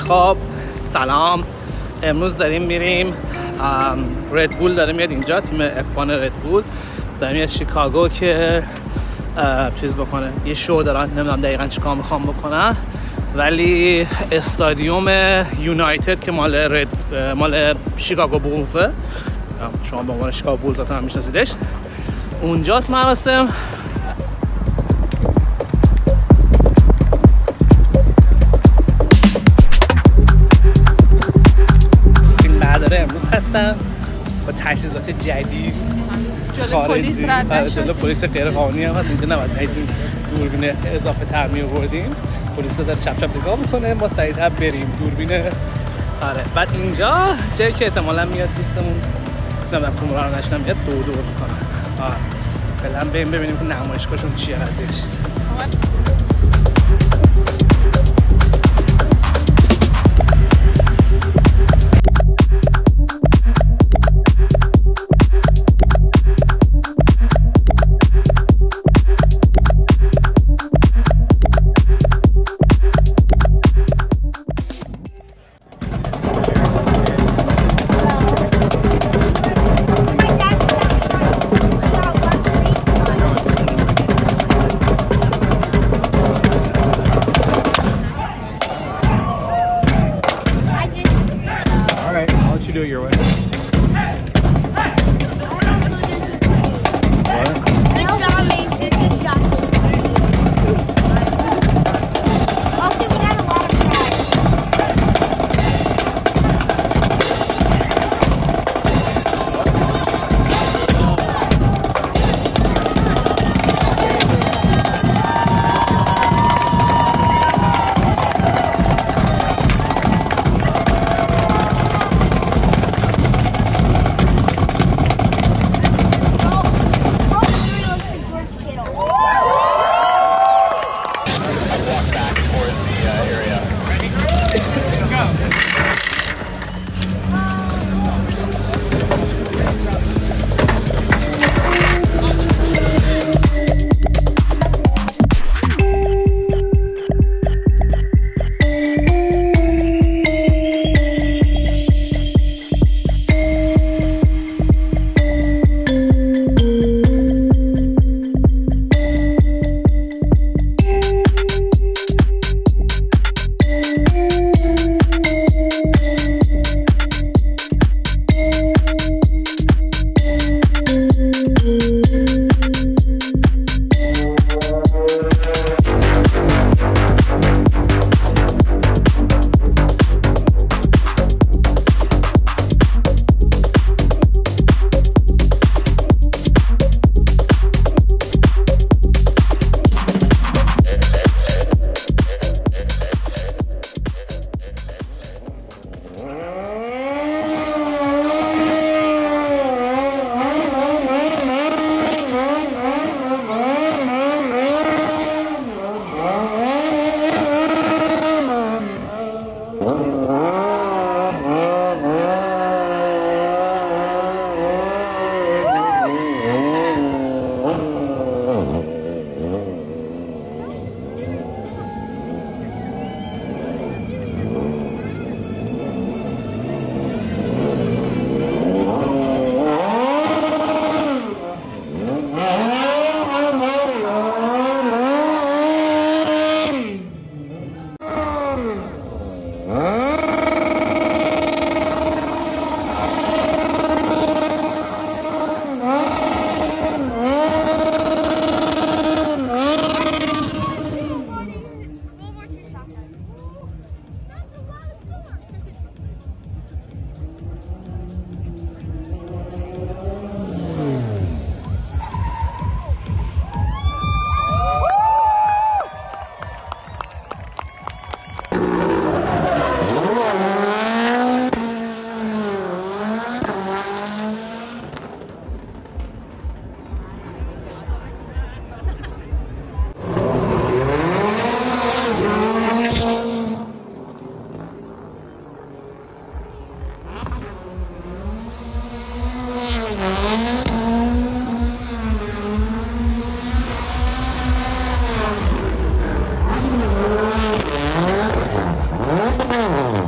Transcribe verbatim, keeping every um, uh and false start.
خب سلام، امروز داریم میریم ردبول داره میاد اینجا، تیم اف وان ردبول داره میاد شیکاگو که چیز بکنه، یه شو دارن، نمیدونم دقیقا چی کار میخوام بکنن، ولی استادیوم یونایتد که مال رد مال شیکاگو بولزه، شما به عنوان شیکاگو بولز هم میشناسیدش، اونجاست مراسم. این بعداره امروز هستن با تجهیزات جدید خارجی، جلو پلیس غیر قانونی هم هست اینجا، نباید این دوربین اضافه تر می آوردیم، پلیس داره چپ چپ نگاه میکنه، ما سریعتر بریم دوربین. آره بعد اینجا جایی که احتمالاً میاد دوستمون نمیدونم کومرا رو نشنم میاد دور دور میکنه. آره فعلا بریم ببینیم که نمایشگاهشون چیه قضیهش. Do it your way. Oh.